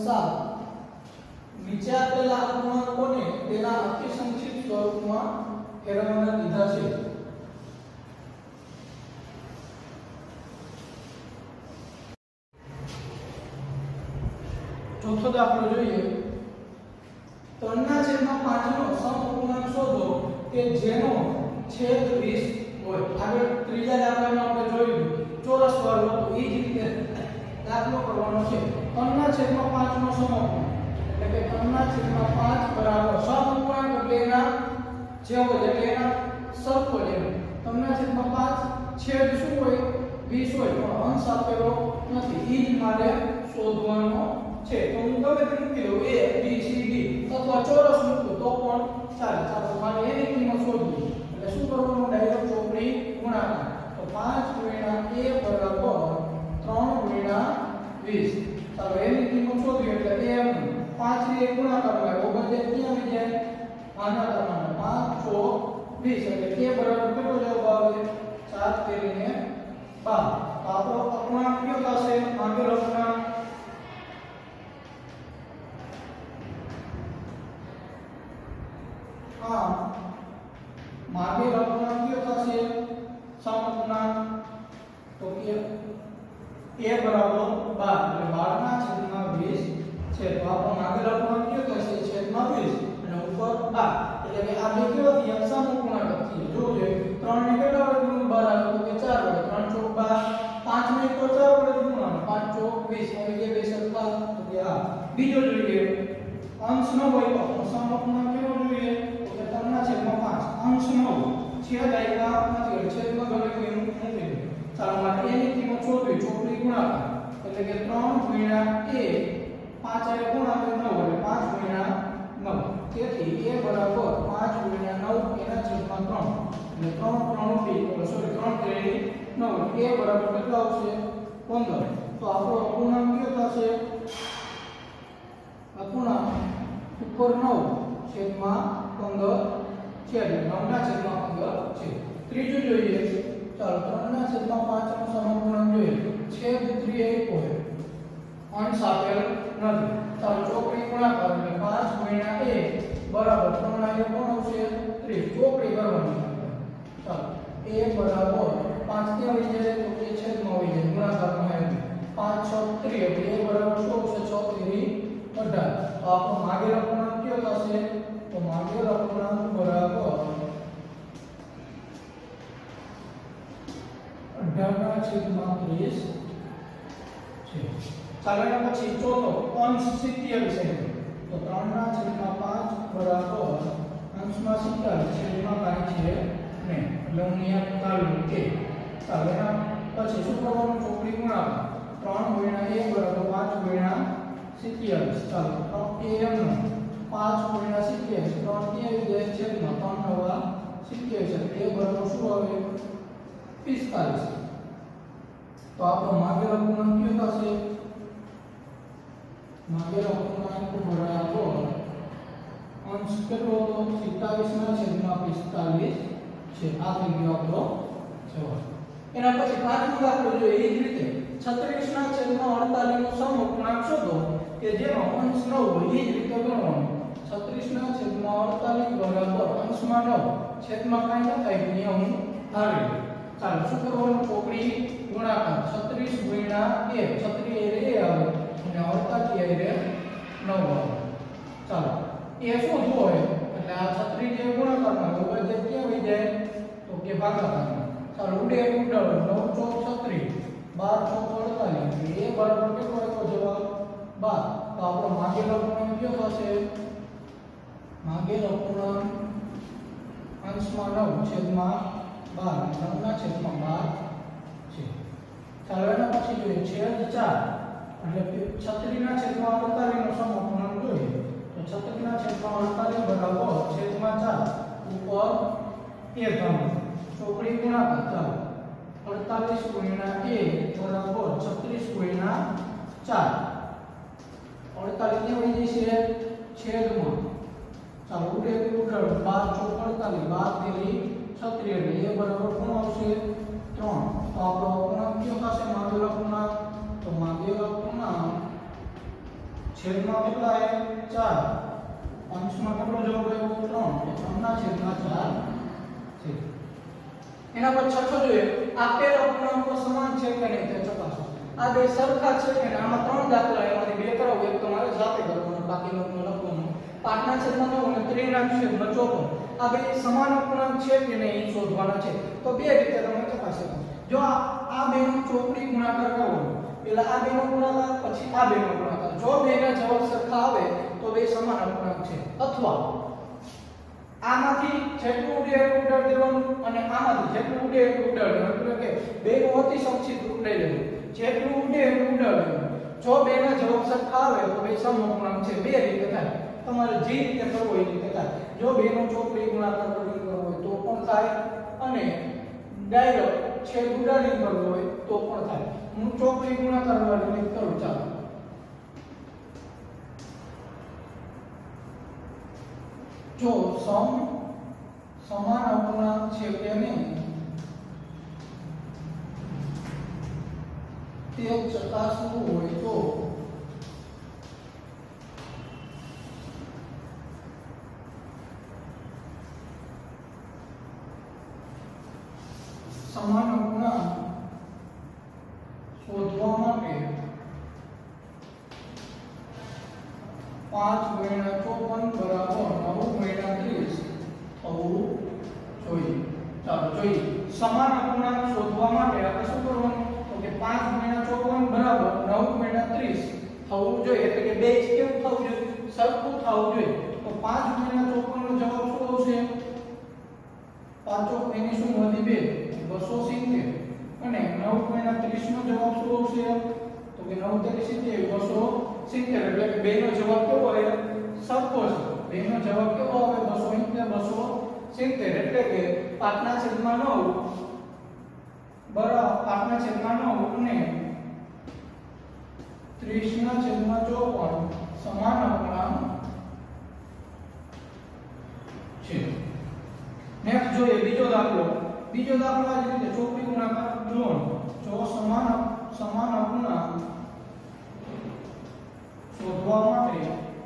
7 નીચે આપેલા અપૂર્ણાંકોને તેના અતિ સંક્ષિપ્ત સ્વરૂપમાં ફેરવવાના લીધા છે। ચોથો દાખલો જોઈએ 3/5 નો સમઅપૂર્ણાંક શોધો કે જેનો છેદ 20 હોય। આગળ ત્રીજા દાખલામાં આપણે જોયું ચોરસ વર્ગ હતો એ જ રીતે દાખલો કરવાનો છે। 3/5 નો સમઅપૂર્ણાંક એટલે કે 3/5 બરાબર સમઅપૂર્ણાંક એટલે એના જેવો એટલે એના સરખો જેવો 3/5 છેદ શું હોય 20 હોય પણ અંશ આપેલો નથી એ જ મારે શોધવાનો છે। તો હું ગમે તે મૂકી લઉં a b c d અથવા ચોરસ મૂકું તો પણ ચાલે। ચાલો મારે એની કિંમત શોધવી એટલે શું કરવાનું ડાયરેક્ટ ચોકડી ગુણાકાર તો 5 ગુણ્યા a બરાબર 3 ગુણ્યા 20। ચાલો એની કિંમત શોધવી એટલે a 5 ની ગુણાકાર થાય તો બધે ક્યાં આવી જાય આના પ્રમાણે 5 ચોક 20 એટલે a બરાબર કેટલો જવાબ આવે 7 કરીને 12। તો આપણો અપૂર્ણાંક કયો થશે આગળ અપૂર્ણાંક मागे अपूर्णांक क्यों थशे समअपूर्णांक तो के a बराबर 12 એટલે 12 ના છેદમાં 20 છે તો આપણો માગે અપૂર્ણાંક ક્यों થશે છેદમાં 20 અને ઉપર 12 એટલે કે આ બે કેવો થયા સમઅપૂર્ણાંક થયા। જોજો 3 ને કેટલા વડે ગુણ 12 આવે તો કે 4 વડે 3 ચોક 12 5 ને તો 4 વડે ગુણવાનો 5 ચોક 20 આવી ગયા બે સરખા તો કે આ બીજો જોઈએ અંશ ન હોય તો સમઅપૂર્ણાંક કેવો જોઈએ તો કે 3/5 અંશ ન હોય છેદ આયકા નથી છેદમાં ગમે તે મૂકી દે। ચાલો માટે એની કિંમત શોધવી ચોકડી ગુણાકાર એટલે કે 3 ગુણ્યા a 5 આયે ગુણાકાર 9 એટલે 5 ગુણ્યા 9 તેથી a બરાબર 5 ગુણ્યા 9 એના છેદમાં 3 એટલે 3 સોરી 3 તેરી 9 a બરાબર કેટલો આવશે 15। તો આપણો અપૂર્ણાંક કયો થશે અપૂર્ણાંક ઉપર 9 છેદમાં 15 છે એટલે 9 ના છેદમાં 15 છે। ત્રીજું જોઈએ ચાલો 3 ના છેદમાં 5 નો સમઅપૂર્ણાંક જોઈએ છેદ 3 હોય અંશ આપેલ નથી। ચાલો ચોકડી ગુણાકાર એટલે 5 ગુણ્યા a બરાબર 3 આયે કોણ આવશે 30 ચોકડી કરવાની। ચાલો a બરાબર 5 કે આવી જાય તો કે છેદમાં આવી જાય ગુણાકારમાં આવે 5 6 30 એટલે a બરાબર શું આવશે 6 તેરી 18। તો આપણો માગેલ અપૂર્ણાંક કયો થશે તો માગેલ અપૂર્ણાંક બરાબર 18/30 છે। ચાલો એના પછી ચોથો અંશ 27 છે તો 3/5 બરાબર અંશમાં 27 છેદમાં કાંઈ છે નહીં એટલે હું અહીંયા કાઢું કે ચાલો એના પછી શું કરવાનું ચોકડી ગુણાકાર 3 ગુણ્યા a બરાબર 5 ગુણ્યા 27। ચાલો a નો 5 ગુણ્યા 27 3 કે આવી જાય છેદમાં 3 નવા 27 એટલે a બરાબર શું આવે 45। તો આપણો માગેલ અપૂર્ણાંક કયો થશે માગેલ અપૂર્ણાંક બરાબર અંશ કેટલો હતો 27 ના છેદમાં 45 છે। આ થઈ ગયો આપણો જવાબ। એના પછી પાંચમો દાખલો જોઈએ એ જ રીતે 36 ના છેદમાં 48 નો સમઅપૂર્ણાંક શોધો કે જેનો અંશ 9 હોય એ જ રીતે ગણવાનું। 36 ના છેદમાં 48 બરાબર અંશમાં 9 છેદમાં કાંઈ ન થાય નિયમ ધારી। ચાલો શું કરવાનું ચોકડી ગુણાકાર 36 ગુણ્યા a 36 એ આવે અને 48 એ 9 આવે। ચાલો a શું હોય એટલે આ 36 જે ગુણાકારમાં હોય બધે ક્યાં આવી જાય તો કે ભાગાકારમાં। ચાલો ઉડે ઉડાડો 9 ચોક 36 12 ચોક 48 a બરાબર કેટલો આવ્યો જવાબ 12। તો આપણો માગેલ અપૂર્ણાંક કયો થશે માગેલ અપૂર્ણાંક અંશમાં 9 છેદમાં 12 9 ના છેદમાં 12 છે। ચાલો એના પછી જોઈએ છેદ 4 એટલે 36 ના છેદમાં 48 નો સમઅપૂર્ણાંક જોઈએ તો 36 ના છેદમાં 48 બરાબર છેદમાં 4 ઉપર a ધન ચોકડી ગુણાકાર ચાલો 48 ગુણ્યા a બરાબર 36 ગુણ્યા 4 48 ને વળી જશે છેદમાં ચાલો ઉડે ઉડાડો 12 ચોક 48 12 તેરી 36 એટલે a બરાબર કોણ આવશે 3। તો આપણો અપૂર્ણાંક કયો થશે માગેલ અપૂર્ણાંક તો માગેલ અપૂર્ણાંક છેદમાં કેટલા આવ્યા 4 અંશમાં કેટલો જવાબ આવ્યો 3 3 ના છેદમાં 4 છે એના પર છઠ્ઠો જોઈએ આપેલ અપૂર્ણાંકો સમાન છે કે નહીં તે ચકાસો આ બે સરખા છે કે નહીં આમાં ત્રણ દાખલા એમાંથી બે કરાવો એક તમારે જાતે કરવાનો બાકીનો લખવાનો 5 ના છેદમાં 9 અને 3 ના છેદમાં 54 આ બે સમાન અપૂર્ણાંક છે કે નહીં એ શોધવાના છે તો બે રીતે તમે ચકાસી શકો જો આ બેનો ચોકડી ગુણાકાર કરો પેલા આ બેનો ગુણાકાર પછી આ બેનો ગુણાકાર જો બેના જવાબ સરખા આવે તો બે સમાન અપૂર્ણાંક છે અથવા આમાંથી જેટલું ઉડે એટલું ઉડાડ દેવાનું અને આમાંથી જેટલું ઉડે એટલું ઉડાડ દેવાનું એટલે કે બેનું અતિ સંક્ષિપ્ત રૂપ લઈ લેવું જેટલું ઉડે એટલું ઉડાડ દેવાનું જો બેના જવાબ સરખા આવે તો બે સમઅપૂર્ણાંક છે બે રીતે થાય તમારે જે રીતે કરવો એ રીતે થાય જો બેનો ચોકડી ગુણાકાર કરવો હોય તો પણ થાય અને ડાયરેક્ટ છેદ ઉડાડીને કરવો હોય તો પણ થાય હું ચોકડી ગુણાકાર વાળી રીત કરું ચાલો જો સમાન અપૂર્ણાંક છે કે નહીં તે ચકાસવું હોય તો સમાન અપૂર્ણાંક શોધવા માટે 5 ગુણ્યા 54 બરાબર 9 ગુણ્યા 30 થવું જોઈએ ચાલો જોઈએ સમાન અપૂર્ણાંક શોધવા માટે આપણે શું કરવાનું તો કે 5 ગુણ્યા 54 બરાબર 9 ગુણ્યા 30 થવું જોઈએ એટલે કે બે કેવું થવું જોઈએ સરખું થવું જોઈએ તો 5 ગુણ્યા 54 નો જવાબ શું આવશે 5 એની શું વધી 2 270 અને 9 ગુણ્યા 30 નો જવાબ શું આવશે તો કે 9 તરી 70 270 એટલે કે બેનો જવાબ કેવો આવે સરખો છે બેનો જવાબ કેવો આવે 270 એટલે કે 5 ના છેદમાં 9 બરાબર 5 ના છેદમાં 9 અને 30 ના છેદમાં 54 સમાન અપૂર્ણાંક છે નેક્સ્ટ જોઈએ બીજો દાખલો આ રીતે ચોકડી ગુણાકાર જો સમાન અપૂર્ણાંક શોધવા માટે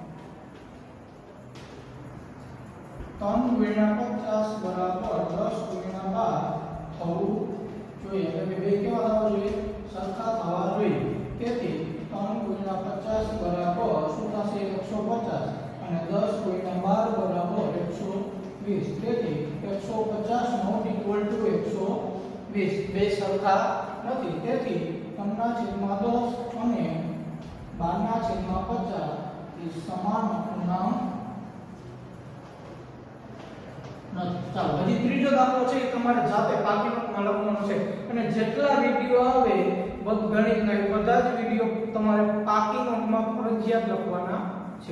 3 ગુણ્યા 50 બરાબર 10 ગુણ્યા 12 થવું જોઈએ એટલે બે કેવા થવા જોઈએ સરખા થવા જોઈએ તેથી 3 ગુણ્યા 50 બરાબર શું થશે 150 અને 10 ગુણ્યા 12 બરાબર 120 તેથી 150 નોટ ઇક્વલ ટુ 120 બે સરખા નથી તેથી 3 ના છેદમાં 10 અને 12 ના છેદમાં 50 એ સમાન અપૂર્ણાંક નથી ચાલો હજી ત્રીજો દાખલો છે એ તમારે જાતે બાકી નોટમાં લખવાનો છે અને જેટલા વિડિયો આવે ગણિતના બધા જ વિડિયો તમારે પાકી નોટમાં ફરજિયાત લખવાના છે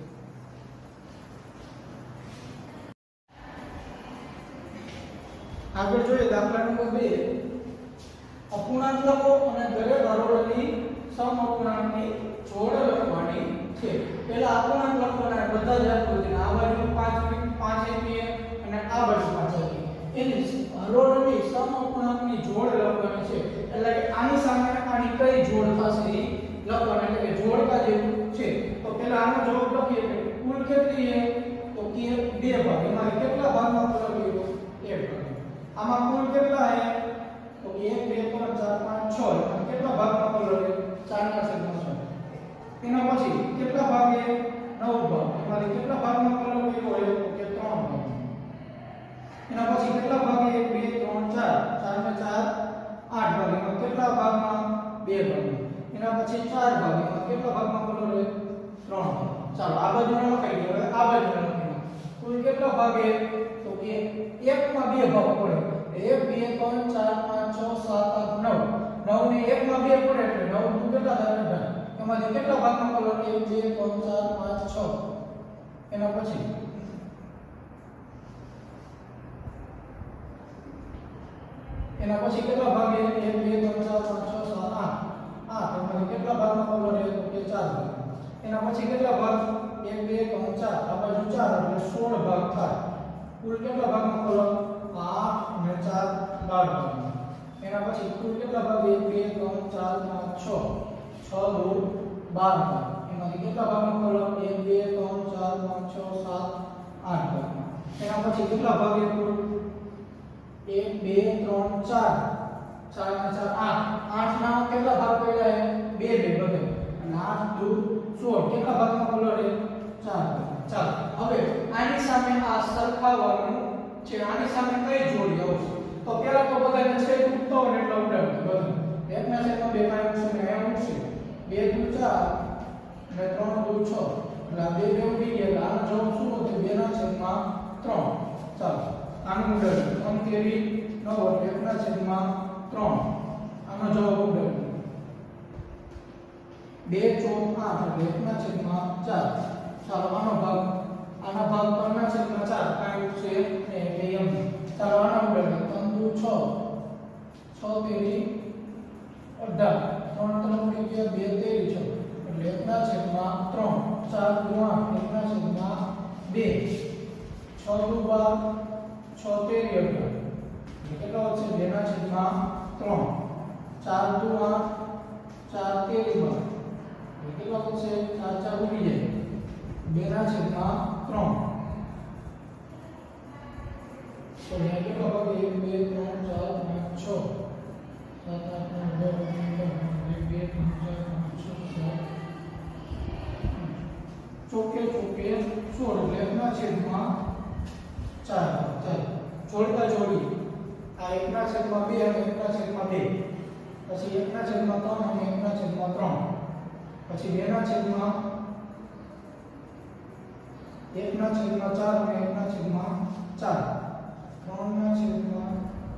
આગળ જોઈએ દાખલા નંબર 2 અપૂર્ણાંક લખો અને દરેક હરોળની સમઅપૂર્ણાંકની જોડ લખવાની છે પહેલા અપૂર્ણાંક લખવાના બધા જ આપો છે આ બાજુ 5 એમપીએ અને આ બાજુ 5 એમપીએ એની હરોળની સમઅપૂર્ણાંકની જોડ લખવાની છે એટલે કે આની સામે આની કઈ જોડ થશે એ લખવાની એટલે કે જોડકા જેવું છે તો પહેલા આનો જવાબ લખીએ કે કુલ કેટલી છે તો કે બે ભાગ એમાં કેટલા ભાગમાં પલળ્યો એક ભાગ આમાં કુલ કેટલા છે તો 1 2 3 4 5 6 અને કેટલા ભાગમાં પલળ્યો 4 ના છેદમાં 6 એના પછી કેટલા ભાગે 9 ભાગ એમાંથી કેટલા ભાગમાં પલળ્યો હોય તો કે 3 ભાગ એના પછી કેટલા ભાગે 1 2 3 4 4 ને 4 8 ભાગ એમાં કેટલા ભાગમાં 2 ભાગ એના પછી 4 ભાગ એમાં કેટલા ભાગમાં પલળ્યો 3 ભાગ ચાલો આ બાજુનો લખાઈ ગયો હવે આ બાજુનો લખીએ કુલ કેટલા ભાગે તો કે 1 માં 2 ભાગ પડે 1 2 3 4 5 6 7 8 9 9 ને 1 માં 2 પડે એટલે 9 દુ કેટલા થાય 18 એમાંથી કેટલા ભાગમાં પલળ્યો 1 2 3 4 5 6 એના પછી કેટલા ભાગે 1 2 3 4 5 6 7 8 એમાંથી કેટલા ભાગમાં પલળ્યો તો કે 4 ભાગ એના પછી કેટલા ભાગ 1 2 3 4 આ બાજુ 4 એટલે 16 ભાગ થાય કુલ કેટલા ભાગમાં પલળ્યો 8 અને 4 12 ભાગ એના પછી કુલ કેટલા ભાગ 1 2 3 4 5 6 6 દુ 12 ભાગ એમાંથી બાકી કેટલા ભાગમાં ખોલો 1 2 3 4 5 6 7 8 ભાગમાં એના પછી કેટલા ભાગે કુલ 1 2 3 4 4 ના 4 8 ના કેટલા ભાગ પડ્યા છે 2 બધે અને 8 દૂ 16 કેટલા ભાગમાં ખોલો રે 4 ચાલો હવે આની સામે આ સરખાવવાનું છે આની સામે કઈ જોડી આવશે તો પહેલા તો બધાને છેદ ઉઠતો ને એટલે ઉડાડવું બધું 1 ના છેદમાં 2 માં આવશે ને એમ આવશે 2 દૂ 4 અને 3 દૂ 6 એટલે આ 2 2 ઉડી ગયા આનો જવાબ શું હતો 2 ના છેદમાં 3 ચાલો આનું ઉડાડવું 3 તેરી 9 એટલે 1 ના છેદમાં 3 આનો જવાબ ઉડાડવું 2 4 8 એટલે 1 ના છેદમાં 4 ચાલો આના ભાગ 3 ના છેદમાં 4 કાંઈ છે એટલે એમ ચાલો આના ઉડાડવું 3 દૂ 6 6 તેરી 18 3 3 ઉડી ગયા 2 તેરી 6 એટલે 1 ના છેદમાં 3 4 દૂ 8 1 ના છેદમાં 2 6 દૂ 12 6 તેરી 18 એટલે કેટલા વધશે 2 ના છેદમાં 3 4 દૂ 8 4 તેરી 12 એટલે કેટલા વધશે 4 4 ઉડી જાય 2 ના છેદમાં 3 તો અહીંયા કેટલા ભાગ 1 2 3 4 5 6 7 8 9 10 2 3 4 5 6 ચોકે ચોકે 16 એટલે 1 ના છેદમાં 4 ચાલો જોડતા જોડી આ 1 ના છેદમાં 2 અને 1 ના છેદમાં 2 પછી 1 ના છેદમાં 3 અને 1 ના છેદમાં 3 પછી 2 ના છેદમાં 1 ના છેદમાં 4 અને 1 ના છેદમાં 4 3 ના છેદમાં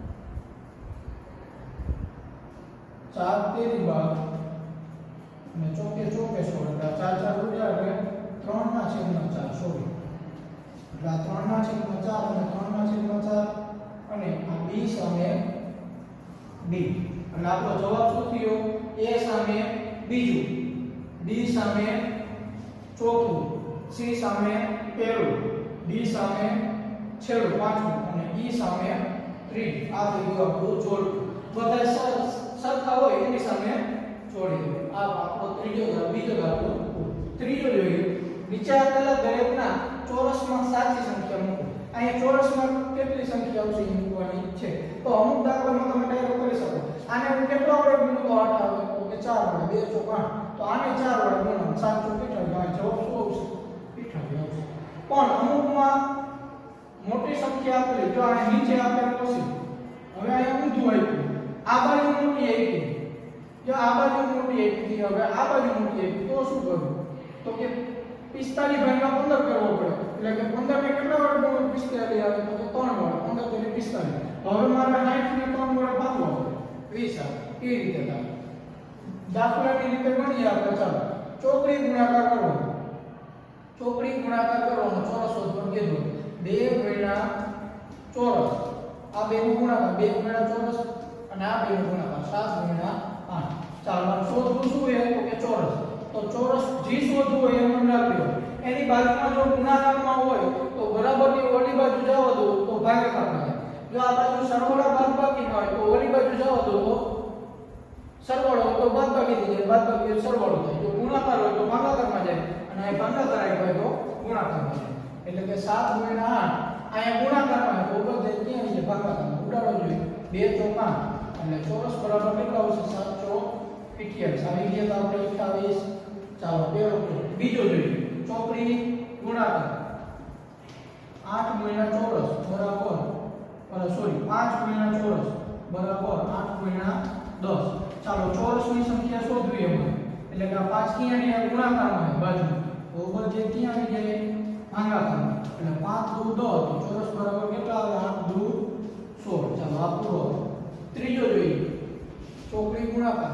4 તેરી 12 અને ચોકે ચોકે 16 એટલે 4 4 ઉડ્યા એટલે 3 ના છેદમાં 4 સોરી એટલે આ 3 ના છેદમાં 4 અને 3 ના છેદમાં 4 અને આ b સામે d એટલે આપણો જવાબ શું થયો a સામે બીજું d સામે ચોથું c સામે પહેલું d સામે છેલ્લું પાંચમું અને e સામે ત્રીજું આ થઈ ગયું આપણું જોડ બધા સરખા હોય એની સામે જોડી દો આ આપણો બીજો દાખલો ત્રીજો જોઈએ નીચે આપેલા દરેકના ચોરસમાં સાચી સંખ્યા મૂકો અહીંયા ચોરસમાં કેટલી સંખ્યા આવશે એ મૂકવાની છે તો અમુક દાખલામાં તમે ડાયરેક્ટ કરી શકો આને હું કેટલો વડે ગુણું તો 8 આવે તો કે 4 વડે 2 ચોક 8 તો આને 4 વડે ગુણો 7 ચોક 28 જવાબ શું આવશે 28 આવશે પણ અમુકમાં મોટી સંખ્યા આપેલી જો આ નીચે આપેલું હશે હવે અહીંયા ઊંધું આપ્યું આ બાજુ મોટી આપી જો આ બાજુ મોટી આપી હવે આ બાજુ મોટી આપી તો શું કરવું તો કે 45 ભાગ્યા 15 કરવો પડે એટલે કે 15 ને કેટલા વડે ગુણો 45 આવે તો કે 3 વડે 15 તેરી 45 હવે મારે 60 ને 3 વડે ભાગવો પડે 20 આવે એ રીતે થાય દાખલાની રીતે ગણીએ આપણે ચાલો ચોકડી ગુણાકાર કરવો ચોકડી ગુણાકાર કરવાનો ચોરસ શોધવાનું કીધું 2 ગુણ્યા ચોરસ આ બે નો ગુણાકાર 2 ગુણ્યા ચોરસ અને આ બે નો ગુણાકાર 7 ગુણ્યા 8 ચાલો શોધવું શું છે તો કે ચોરસ તો ચોરસ જી શોધવું હોય એમ રાખ્યો એની બાજુમાં જો ગુણાકારમાં હોય તો બરાબરની ઓલી બાજુ જવા દો તો ભાગાકારમાં જાય જો આ બાજુ સરવાળા બાદબાકી હોય તો ઓલી બાજુ જવા દો તો સરવાળો હોય તો બાદબાકી થઈ જાય બાદબાકી સરવાળો થાય જો ગુણાકાર હોય તો ભાગાકારમાં જાય અને આ ભાગાકાર હોય તો ગુણાકારમાં જાય એટલે કે 7 ગુણ્યા 8 અહીંયા ગુણાકારમાં તો ઉપર જાય ક્યાં છે ભાગાકારમાં ઉડાડો જોઈએ 2 ચોક 8 એટલે ચોરસ બરાબર કેટલા આવશે 7 ચોક 28 આવી ગયા તો આપણે 28 ચાલો પેલો બીજો જોઈએ ચોકડી ગુણાકાર 8 ગુણ્યા ચોરસ બરાબર સોરી 5 ગુણ્યા ચોરસ બરાબર 8 ગુણ્યા 10 ચાલો ચોરસની સંખ્યા શોધવી એમાં એટલે કે આ 5 ક્યાં ને ગુણાકારમાં છે બાજુ તો ઉપર જે ક્યાં આવી જાય ભાગાકારમાં એટલે 5 દૂ 10 તો ચોરસ બરાબર કેટલા આવે 8 દૂ 16 ચાલો આ પૂરો ત્રીજો જોઈએ ચોકડી ગુણાકાર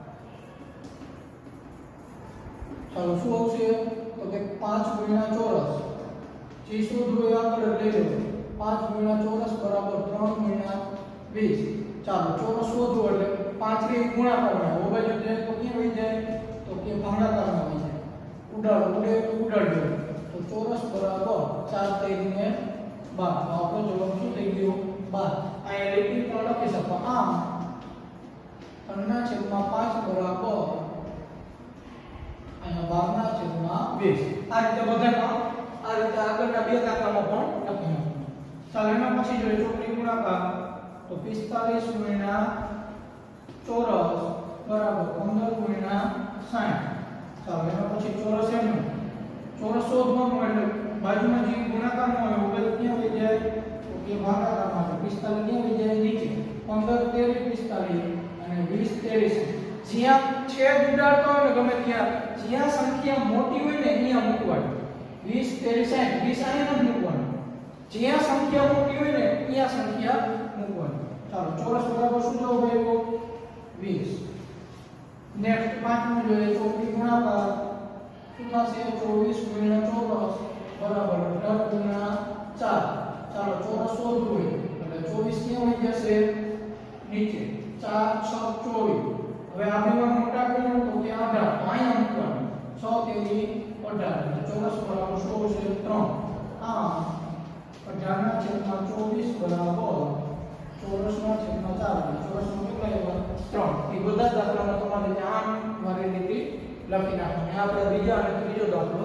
ચાલો શું આવશે તો કે 5 ગુણ્યા ચોરસ જે શોધવું એ આગળ લઈ લો 5 ગુણ્યા ચોરસ બરાબર 3 ગુણ્યા 20 ચાલો ચોરસ શોધવું એટલે 5 થી ગુણાકારમાં ઓ બાજુ જાય તો ક્યાં વહી જાય તો કે ભાગાકારમાં વહી જાય ઉડાડો તો ચોરસ બરાબર 4 તેરીને 12 તો આપણો જવાબ શું થઈ ગયો 12 અહીંયા લીટી પણ લખી શકો આમ 3/5 બરાબર અહીંયા અહીંયા 12/20 આ રીતે બધામાં આ રીતે આગળના બે દાખલામાં પણ લખી નાખો. ચાલો એના પછી જોઈએ ચોકડી ગુણાકાર તો 45 ગુણ્યા ચોરસ બરાબર 15 ગુણ્યા 60. ચાલો એના પછી ચોરસ એનો ચોરસ શોધવાનું એટલે બાજુમાં જે ગુણાકાર નો હોય ઉભેલ ક્યાં વઈ જાય તો કે ભાગાકારમાં તો 45 ક્યાં વઈ જાય નીચે 15 23 45 અને 20 23 જ્યાં છેદ ઉડાડતો હોય ને ગમે ત્યાં જ્યાં સંખ્યા મોટી હોય ને અહીંયા મૂકવાની 20 23 60 20 અહીંયા જ મૂકવાનું જ્યાં સંખ્યા મોટી હોય ને ત્યાં સંખ્યા મૂકવાની. ચાલો ચોરસ બરાબર શું જવાબ આવ્યો 20. નેક્સ્ટ પાંચમું જોઈએ ચોકડી ગુણાકાર શું થશે 24 ગુણ્યા ચોરસ બરાબર 18 ગુણ્યા 4. ચાલો ચોરસ શોધવું હોય એટલે 24 ક્યાં વઈ જશે નીચે 4 6 24. હવે આપણે મોટા કર્યું તો કે 18 અહીંયા મૂકવાનું 6 તેરી 18 એટલે ચોરસ બરાબર શું છે 3. આ 18 ના છેદમાં 24 બરાબર ચોરસ ના છેદમાં 4 ચોરસ નો કેટલા આવ્યા 3. એ બધા દાખલામાં તમારે ધ્યાન વાળી રીતે લખી નાખવાનું. આપણે બીજા અને ત્રીજો દાખલો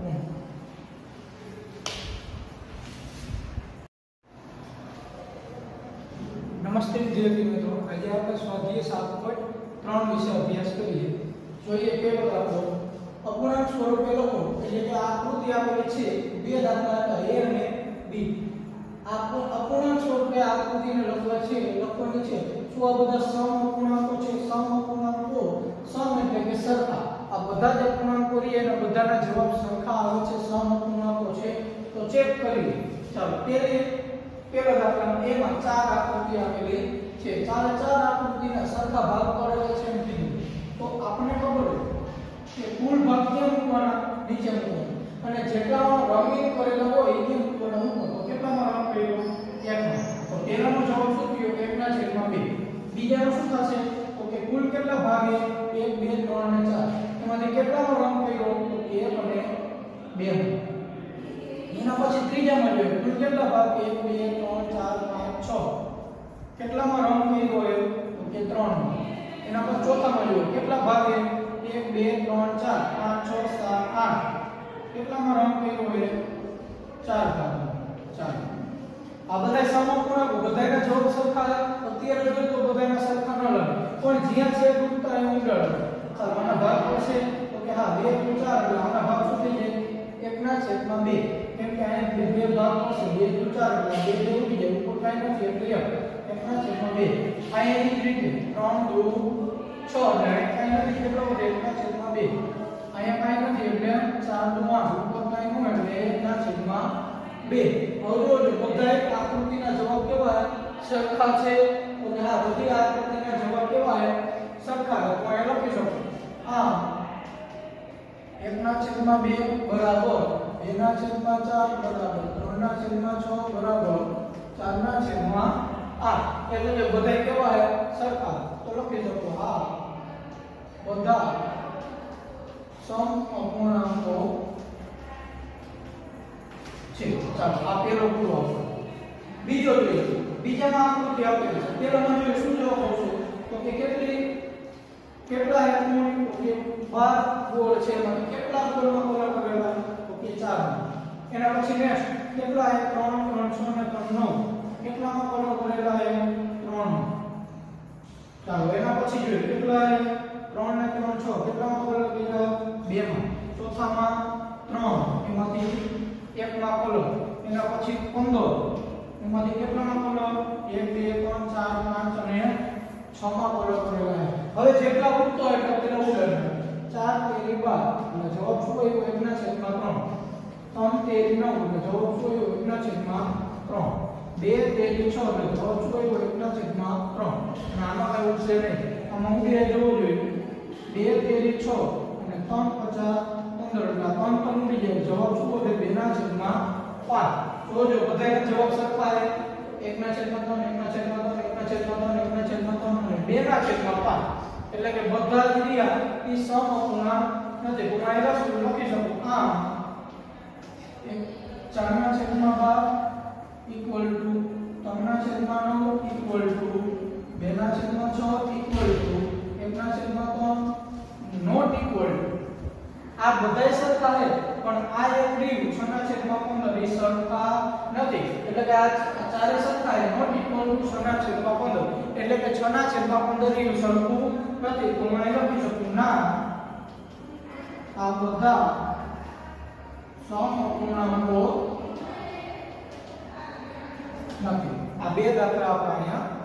નમસ્તે વિદ્યાર્થી મિત્રો, આજે આપણે સ્વાધ્યાય 7.3 વિશે અભ્યાસ કરીએ. જોઈએ પહેલો દાખલો અપૂર્ણાંક સ્વરૂપે લખો એટલે કે આકૃતિ આપેલી છે બે દાખલા હતા a અને b. અપૂર્ણાંક સ્વરૂપે આકૃતિને લખવા છે લખવાની છે શું આ બધા સમ અપૂર્ણાંકો છે. સમ અપૂર્ણાંકો સમ એટલે કે સરખા આ બધા જ અપૂર્ણાંકો રી અને બધાના જવાબ સરખા આવે છે સમ અપૂર્ણાંકો છે તો ચેક કરીએ. ચાલો પહેલો દાખલામાં a માં ચાર આકૃતિ આપેલી છે. ચારે ચાર આકૃતિના સરખા ભાગ પાડેલા છે એમ કીધું તો આપણને ખબર છે કે કુલ ભાગ ક્યાં મૂકવાના નીચે મૂકવાના અને જેટલામાં રંગીન કરેલા હોય એ મૂકવાના મૂકો. કેટલામાં રંગ કર્યો 1 માં તો પહેલાનો જવાબ શું થયો 1/2. બીજાનો શું થશે તો કે કુલ કેટલા ભાગે 1 2 3 અને 4 એમાંથી કેટલાનો રંગ કર્યો તો 1 અને 2. એના પછી ત્રીજામાં જોઈએ કુલ કેટલા ભાગ 1 2 3 4 5 6 કેટલામાં રંગ કર્યો હોય તો કે 3. એના પછી ચોથામાં જોઈએ કેટલા ભાગે 1 2 3 4 5 6 7 8 કેટલામાં રંગ કર્યો હોય 4 ભાગ 4. આ બધા સમઅપૂર્ણાંકો બધાના જવાબ સરખા અત્યારે જોઈએ તો બધાના સરખા ન લાગે પણ જ્યાં છે ગુણતા એ ઉડાડે. ચાલો આના ભાગ પડશે તો કે હા 2 * 4 એટલે આના ભાગ શું થઈ જાય 1/2. કેમ કે અહીંયા બે ભાગ પડશે 2 * 4 એટલે 2 ઉડી જાય ઉપર કાઈ નથી એટલે 1/2. અહીંયા એ જ રીતે 3 2 6 એટલે કાઈ નથી કેટલો વધે 1/2. અહીંયા કાઈ નથી એટલે 4 2 8 ઉપર કાઈ ન એટલે 1/2. હવે જોજો બધા આકૃતિના જવાબ કેવા સરખા છે તો હા બધી આકૃતિના જવાબ કેવા સરખા તો અહીં લખી શકો આ 1/2 બરાબર 2/4 બરાબર 3/6 બરાબર 4/8 એટલે કે બધા કેવા સરખા તો લખી શકો હા બધા સમ અપૂર્ણાંકો છે. ચાલો આ પહેલો પૂરો આપો. બીજો જોઈએ બીજામાં આકૃતિ આપેલી છે પહેલામાં જોઈએ શું જવાબ આવશે તો કે કેટલા એકમોની તો કે 12 ગોળ છે એમાં કેટલા ગોળમાં કોલા કરેલા તો કે 4. એના પછી નેક્સ્ટ કેટલા 3 3 6 ને 3 9 કેટલામાં કોલા કરેલા 3. ચાલો એના પછી જોઈએ કેટલા 3 ને 3 6 કેટલામાં કોલા કરેલા 2 માં. ચોથામાં 3 એમાંથી 1 માં કોલો એના પછી 15 એમાંથી કેટલામાં કોલો 1 2 3 4 5 અને 6 માં કોલો કરેલા. હવે જેટલા ઉડતો એટલા પેલા ઉડાડે 4 તેરી 12 અને જવાબ શું આવ્યો 1/3. 3 તેરી 9 એટલે જવાબ શું આવ્યો 1/3. 2 તેરી 6 એટલે જવાબ શું આવ્યો 1/3. અને આમાં કઈ ઉડશે નહીં આમાં ઉડી જવું જોઈએ 2 તેરી 6 અને 3 50 15 એટલે 3 પણ ઉડી જાય જવાબ શું વધે 2/5. જોજો બધાના જવાબ સરખા છે 1/3 1/3 1/3 2/5 એટલે કે બધા જ ક્રિયા એ સમઅપૂર્ણાંક નથી. પુરાયેલા શું લખી શકો આમ 4/12 equal to 3/9 equal to 2/6 equal to 1/3 not equal to આ બધાય સરખા છે પણ આ એક રહ્યું 6/15 એ સરખા નથી એટલે કે આ ચારે સરખા છે નોટ ઇક્વલ ટુ 6/15 એટલે કે 6/15 રહ્યું સરખું નથી તો હું અહીં લખી શકું ના આ બધા સમઅપૂર્ણાંકો નથી। આ બે દાખલા આપણે અહીંયા